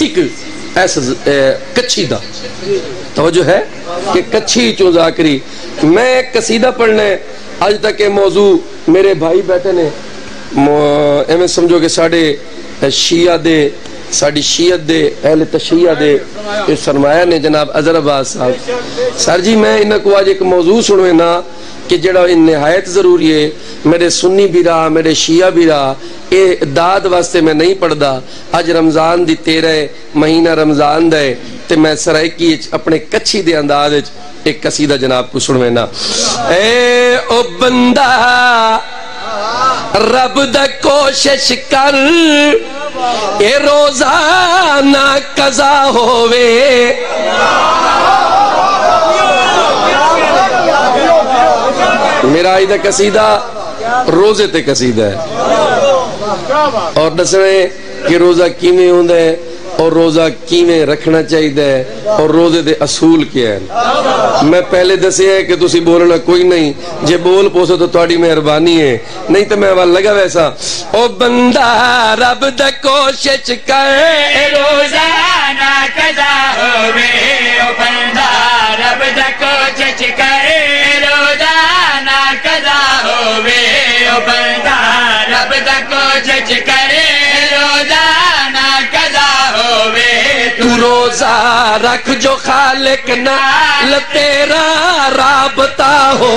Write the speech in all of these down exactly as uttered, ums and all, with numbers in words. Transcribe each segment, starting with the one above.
Basic ایسا کچھی دا توجہ ہے کہ کچھی چو ذاکری میں قصیدہ پڑھنا ہے آج تک کہ موضوع میرے بھائی بیٹھے نے ایمیں سمجھو کہ ساڑھے شیعہ دے ساڑھی شیعت دے اہل تشیعہ دے اس سرمایہ نے جناب اظہر عباس صاحب سر جی میں انہاں کو آج ایک موضوع سنوے نا کہ جڑا ان نہایت ضروری ہے میرے سنی بھی رہا میرے شیعہ بھی رہا اے داد واسطے میں نہیں پڑھ دا آج رمضان دی تیرہ مہینہ رمضان دے تے میں سرائکی اپنے کچھی دے انداز ایک قصیدہ جناب کو سنوے نا اے او بندہ رب دا کوشش کر اے روزانہ قضا ہووے میرا آئی دا قصیدہ روزے تے قصیدہ ہے اور دسویں کہ روزہ کیویں ہوندا ہے اور روزہ کیویں رکھنا چاہیے اور روزے دے اصول کیا ہے میں پہلے دسے ہے کہ تسی بولنا کوئی نہیں جے بول پوسو تو تواڈی مہربانی ہے نہیں تو میں وال لگا ویسا او بندہ رب دا کوشش کر روزانہ قضا ہووے او بندہ رب دا کوشش کر روزانہ قضا ہووے او بندہ رب دا کوشش کر روزانہ قضا ہووے تو روزہ رکھ جو خالق نال تیرا رابطہ ہو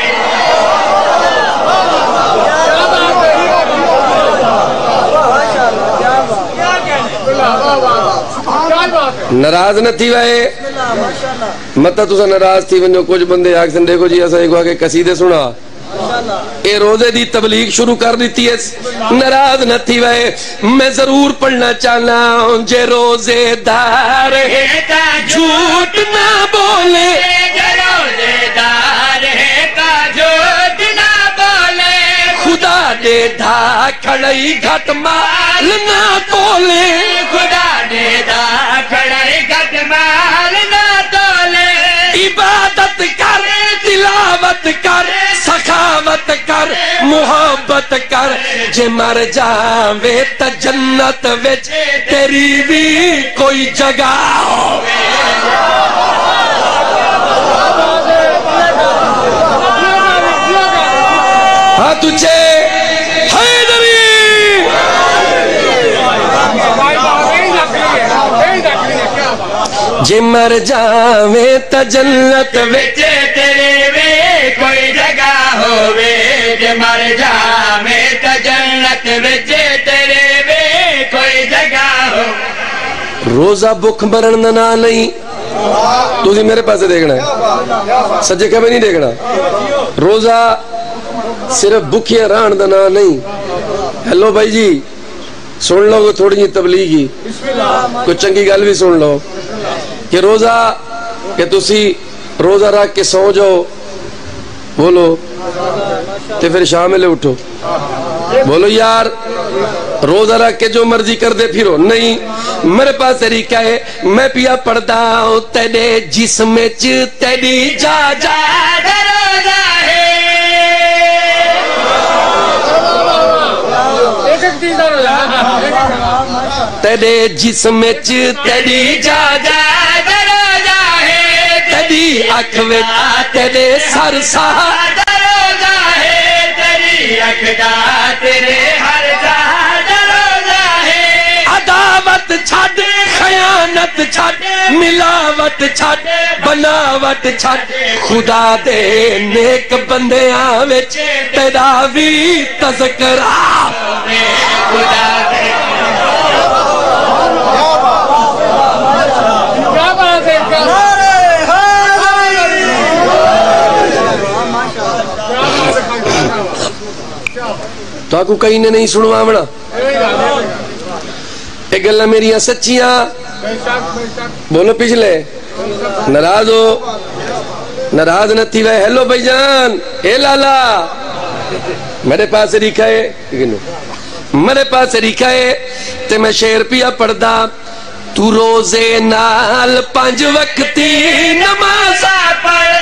ناراض نہ تھی وائے مطلب تسا ناراض تھی ونجو کچھ بندے آکسن دیکھو جی ایسا ایک آگے قصیدے سنا اے روزے دی تبلیغ شروع کر دیتی ہے ناراض نہ تھی وائے میں ضرور پڑھنا چاہنا ہوں جے روزے دار ہے تا جھوٹ نہ بولے جے روزے دار ہے تا جھوٹ نہ بولے خدا دے دھا کھڑائی گھٹ مال نہ تولے خدا دے دا کھڑائی گھٹ مال نہ تولے عبادت کر تلاوت کر سخاوت کر محبت کر جے مر جاوے تا جنت وچ تیری بھی کوئی جگہ ہووے ہاں تجھے حیدری جے مر جاوے تا جنت وچ تیرے وے کوئی جگہ ہووے جے مر جاوے تا جنت وچ تیرے وے کوئی جگہ ہو روزہ بھوک مرن دا نا نہیں تو میرے پاسے دیکھنا ہے سجے کبھی نہیں دیکھنا روزہ صرف بھوکیا رہن دا نا نہیں ہیلو بھائی جی سن لو تھوڑی جی تبلیغی کوئی چنگی گل بھی سن لو کہ روزہ کہ تسی روزہ رکھ کے سو جاؤ بولو تے پھر شام لے اٹھو بولو یار روزہ رکھ کے جو مرضی کر دے پھرو نہیں میرے پاس طریقہ ہے میں پیا پڑھتا ہوں تیرے جسم چ تیری جا جا روزہ ہے تیرے جسم چ تیری جا جا روزہ ہے تیری اکھ وچ تیرے سر سا روزہ ہے تیری اکھ دا تیرے ہر جا روزہ ہے عداوت چھڈ خیانت چھڈ ملاوٹ چھڈ بناوٹ چھڈ خدا دے نیک بندیاں وچ تیرا وی تذکرہ خدا دے تو آکو کہیں نے نہیں سنوا منا ایک گلہ میری سچیاں بولو پچھلے ناراض ہو ناراض نہ تھی وے ہیلو بھائی جان اے لالا میرے پاس ریکھا ہے میرے پاس ریکھا ہے تے میں شعر پیا پڑھدا تو روزے نال پانچ وقتی نماز پڑھ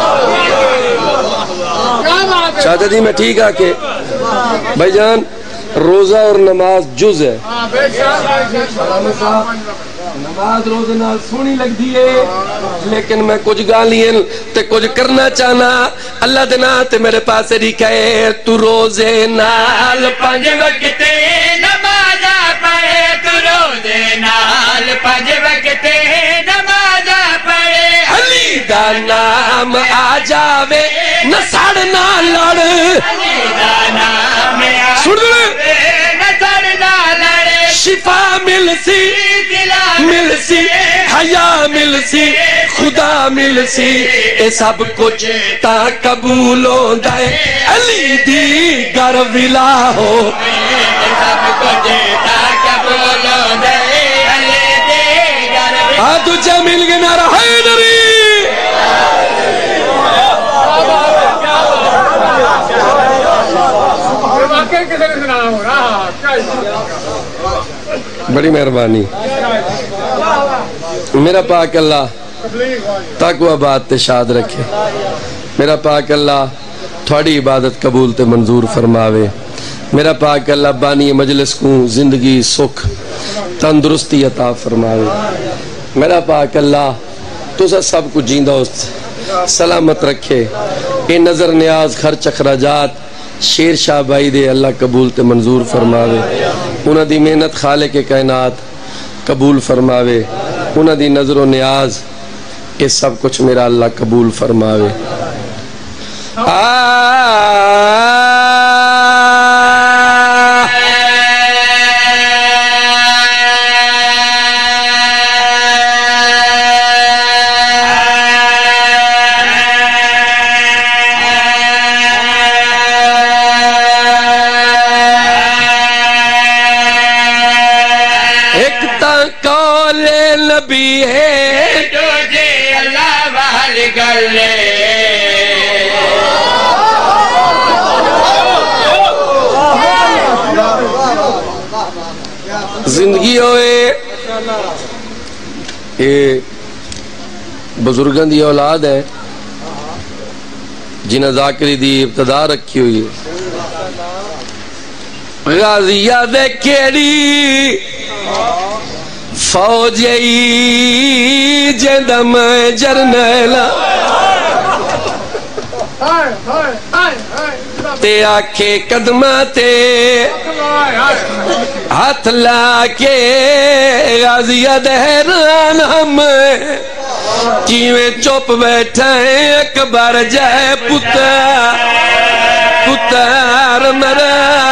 چاہتا جی میں ٹھیک آ کے بھائی جان روزہ اور نماز جز ہے. نماز روزے نال سونی لگ دیئے لیکن میں کچھ گالیں تے کچھ کرنا چاہنا. اللہ دے نا تے میرے پاس رکھے تو روزے نال پانچ وقت نماز پڑھے تو روزے نال پانچ وقت نماز پڑھے. علی دا نام آ جاوے نہ سڑ نہ لڑ. علی دا نام آ جاوے نہ سڑ نہ لڑ. شفا مل سی مل سی حیا مل سی خدا مل سی اے سب کچھ تا قبول ہوندا ہے علی دی گر ولا ہو. سب کچھ تا قبول ہوندا ہے علی دی گر ولا. آ دوجا مل کے نعرہ حیدری. بڑی مہربانی. میرا پاک اللہ تقوی بات تے شاد رکھے. میرا پاک اللہ تھوڑی عبادت قبول تے منظور فرماوے. میرا پاک اللہ بانی مجلس کو زندگی سکھ تندرستی عطا فرماوے. میرا پاک اللہ تو سب کچھ جیندہ سلامت رکھے. اے نظر نیاز خرچ اخراجات شیر شاہ بھائی دے اللہ قبول تے منظور فرماوے. انہاں دی محنت خالق کائنات قبول فرماوے. انہاں دی نظر و نیاز یہ سب کچھ میرا اللہ قبول فرماوے. نبی ہے تجھے اللہ بحال کر لے. زندگی ہوئے یہ بزرگان دی اولاد ہے جنہیں ذاکری دی ابتدا رکھی ہوئی ہے. غازیہ دے کیڑی فوجی جدم جرنیلا تے آکھے قدمہ تے ہاتھ لا کے غازیہ دہران ہم کیویں چپ بیٹھائیں اکبر جائے پتر پتر مرا.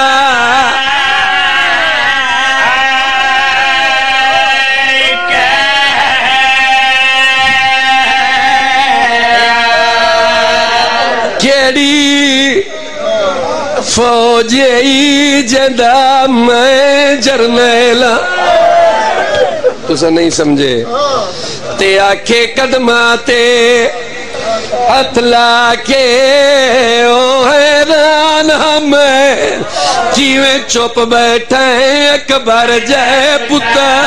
فوجی جدا میں جرنیلا تسا نہیں سمجھے تے آکھے قدمہ تے ہاتھ لا کے او حیران ہمیں کیویں چپ بیٹھیں اکبر جائے پتر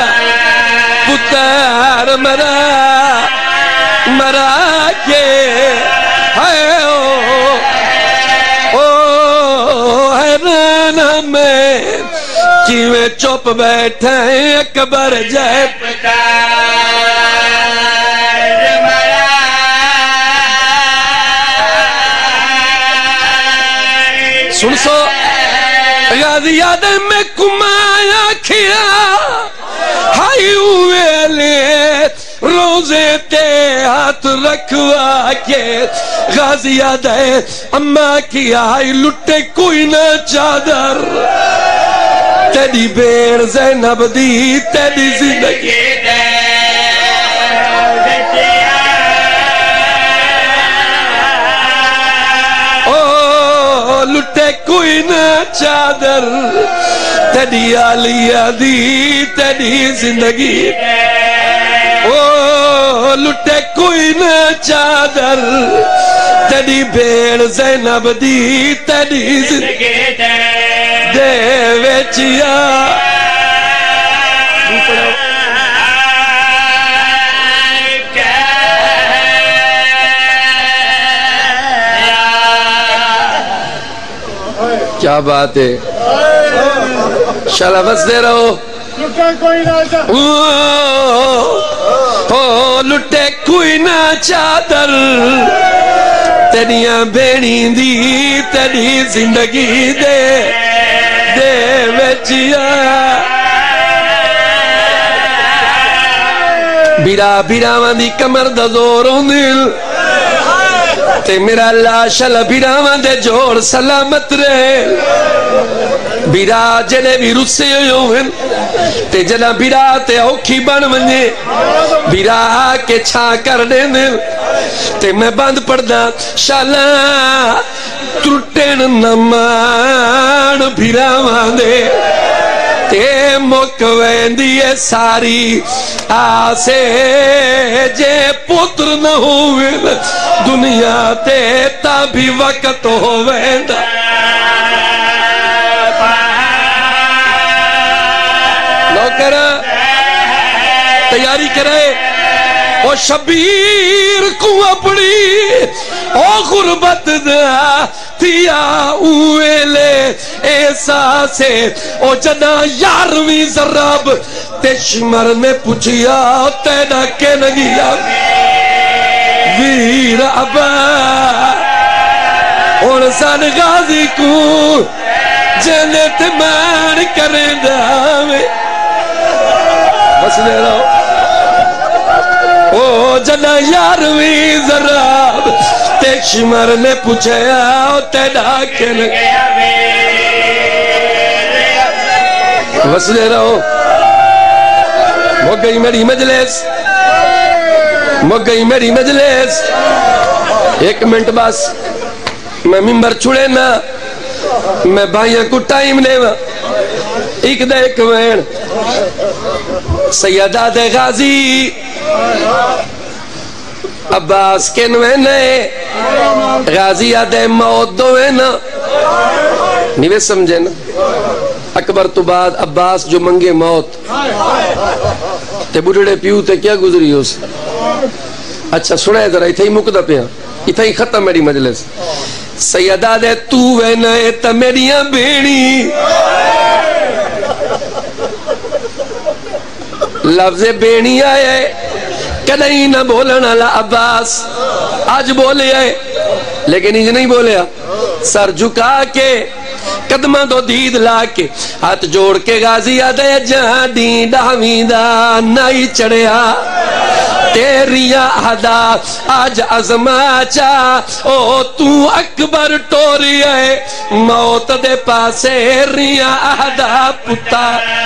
پتر مرا مرا کے ہے میں کیویں چپ بیٹھے اکبر جائے سن سو غازیہ دے میں کمایا کھیا ہائی ہوئے لے روزے تے ہاتھ رکھوا کے غازیہ دے اماں کی آئی لٹے کوئی نہ چادر تیری بیر زینب دی تیری زندگی او لٹے کوئی نہ چادر تیری آلیہ دی تیری زندگی او لٹے کوئی نہ چادر تیری بیر زینب دی تیری زندگی دے ویچیا کیا بات ہے. شالا بس دے رہو او لٹے کوئی نہ چادر تیریاں بینی دی تیری زندگی دے دے وچیا بیرا بیرا واندی کمر دا زور دل تے میرا لاشل بیرا واندے جوڑ سلامت رہے بیرا جنے بھی رسے ہوئن تے جنا بیرا تے اوکھی بن ونجے بیرا کے چھا کر دے دل تے میں بند پڑھدا شالا ترٹن نمان بیرا واندے تے مکویندی ہے ساری آسے جے پتر نہ ہوئے دنیا تے تا بھی وقت ہوئیندہ نوکر تیاری کرے او شبیر کو اپنی او غربت دا تیا اوے لے احساسے او جنا یارویں ذراب تشمر نے پوچھیا تینا کے نگیا ویر ابا اور سان غازی کو جنت مان کریں داوے بس لے رہا ہوں او جنا یارویں ذراب تشمر نے پوچھیا تینا کے نگیا بس لے رہا ہوں مک گئی میری مجلس مک گئی میری مجلس ایک منٹ بس میں ممبر چھوڑے نا میں بھائیاں کو ٹائم لے وا ایک دے ایک وین سیدہ دے غازی عباس کے نوینے غازی دے موت دو وینا نیوے سمجھے نا اکبر تو بعد عباس جو منگے موت تے بڑھڑے پیو تے کیا گزری ہو سے اچھا سنائے ذرا اتھائی مکدہ پہ اتھائی ختم میری مجلس سیدہ دے تو وینے تا میریاں بینی لفظ بینی آئے کدھائی نہ بولنا لا عباس آج بولے آئے لیکن انج نہیں بولے سر جھکا کے قدمہ دو دید لا کے ہاتھ جوڑ کے غازی آدھے جہاں دین ڈاویں دا نائی چڑھیا تیریا حدا آج عظمہ چا او تو اکبر ٹوری ہے موت دے پاسے ریا حدا پتا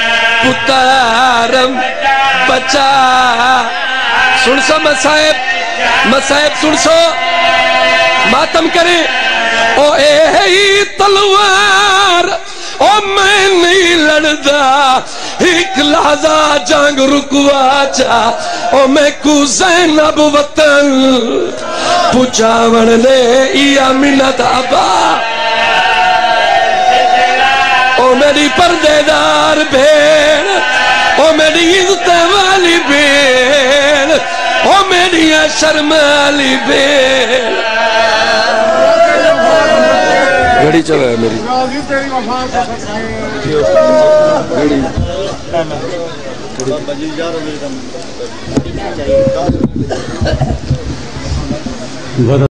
پتارم بچا سن سو مسائب مسائب سن سو ماتم کرے او اے ہی تلوار او میں نہیں لڑدا ایک لحظہ جنگ رکوا چا او میں کو زینب وطن پچاون لے یا منت ابا او میری پردے دار بھین او میری عزت والی بھین او میری شرم والی بھین گھڑی چلا ہے میری گھڑی